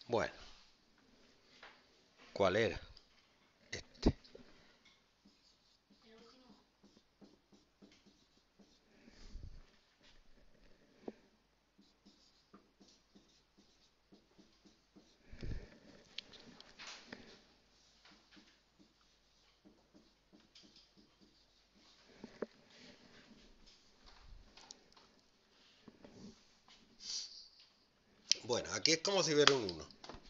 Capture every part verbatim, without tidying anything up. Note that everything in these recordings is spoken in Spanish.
Bueno, ¿cuál era? Este. Bueno, aquí es como si hubiera un uno.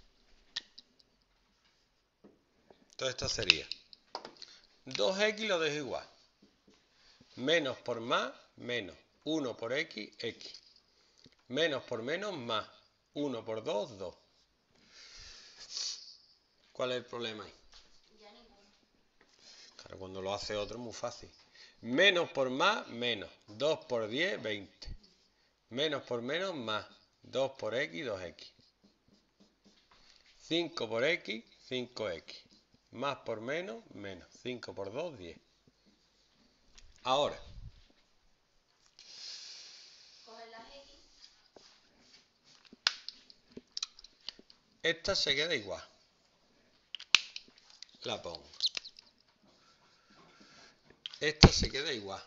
Entonces esto sería dos equis lo dejo igual. Menos por más, menos. uno por x, x. Menos por menos, más. uno por dos, dos. ¿Cuál es el problema ahí? Ya ninguno. Claro, cuando lo hace otro es muy fácil. Menos por más, menos. dos por diez, veinte. Menos por menos, más. dos por x, dos equis. cinco por x, cinco equis. Más por menos, menos. cinco por dos, diez. Ahora. Coger las x. Esta se queda igual. La pongo. Esta se queda igual.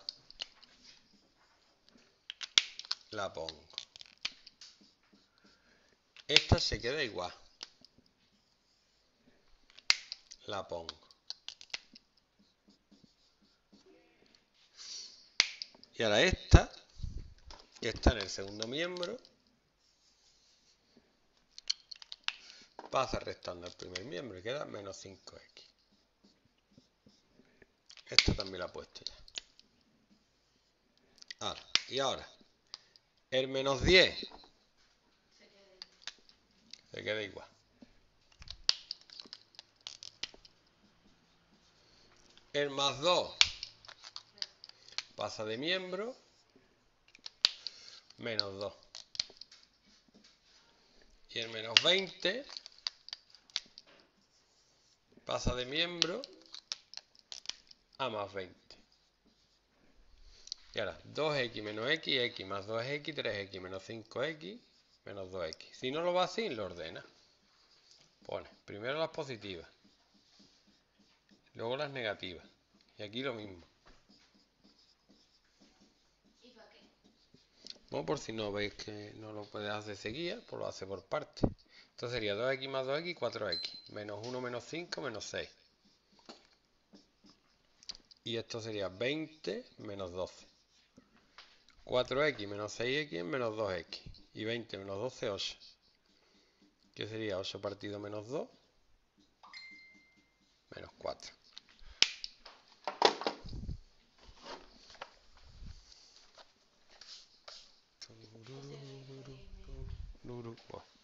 La pongo. Esta se queda igual. La pongo. Y ahora esta, que está en el segundo miembro, pasa restando el primer miembro y queda menos cinco equis. Esta también la he puesto ya. Ahora, y ahora, el menos diez Se queda igual. se queda igual. El más dos pasa de miembro, menos dos. Y el menos veinte pasa de miembro a más veinte. Y ahora, dos equis menos x, x más dos equis, tres equis menos cinco equis, menos dos equis. Si no lo va así, lo ordena. Pone primero las positivas, luego las negativas. Y aquí lo mismo. ¿Y para qué? Bueno, por si no veis que no lo puedes hacer seguida, pues lo hace por partes. Entonces sería dos equis más dos equis, cuatro equis. Menos uno menos cinco menos seis. Y esto sería veinte menos doce. cuatro equis menos seis equis menos dos equis. Y veinte menos doce, ocho. ¿Qué sería? ocho partido menos dos. Menos cuatro. Ese es el experimento. Bueno.